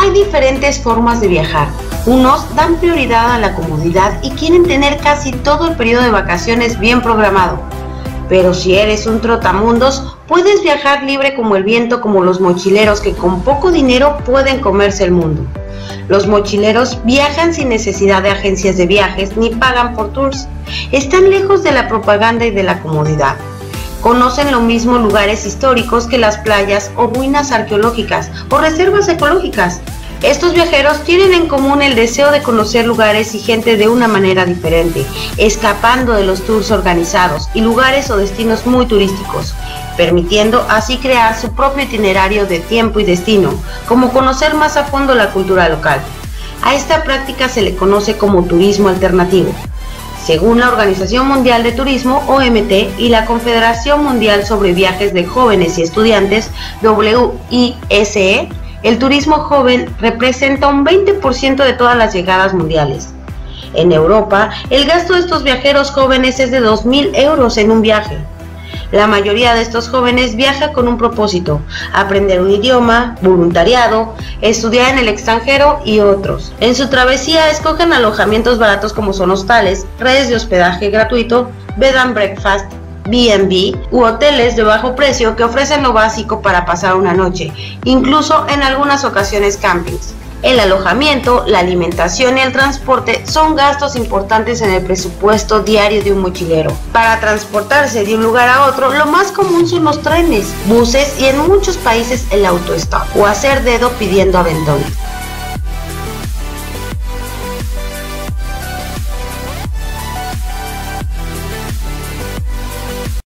Hay diferentes formas de viajar. Unos dan prioridad a la comodidad y quieren tener casi todo el periodo de vacaciones bien programado. Pero si eres un trotamundos, puedes viajar libre como el viento, como los mochileros que con poco dinero pueden comerse el mundo. Los mochileros viajan sin necesidad de agencias de viajes ni pagan por tours. Están lejos de la propaganda y de la comodidad. Conocen lo mismo lugares históricos que las playas o ruinas arqueológicas o reservas ecológicas. Estos viajeros tienen en común el deseo de conocer lugares y gente de una manera diferente, escapando de los tours organizados y lugares o destinos muy turísticos, permitiendo así crear su propio itinerario de tiempo y destino, como conocer más a fondo la cultura local. A esta práctica se le conoce como turismo alternativo. Según la Organización Mundial de Turismo, OMT, y la Confederación Mundial sobre Viajes de Jóvenes y Estudiantes, WISE, el turismo joven representa un 20% de todas las llegadas mundiales. En Europa, el gasto de estos viajeros jóvenes es de 2.000 euros en un viaje. La mayoría de estos jóvenes viaja con un propósito: aprender un idioma, voluntariado, estudiar en el extranjero y otros. En su travesía escogen alojamientos baratos como son hostales, redes de hospedaje gratuito, bed and breakfast, B&B u hoteles de bajo precio que ofrecen lo básico para pasar una noche, incluso en algunas ocasiones campings. El alojamiento, la alimentación y el transporte son gastos importantes en el presupuesto diario de un mochilero. Para transportarse de un lugar a otro, lo más común son los trenes, buses y en muchos países el autostop o hacer dedo pidiendo aventón.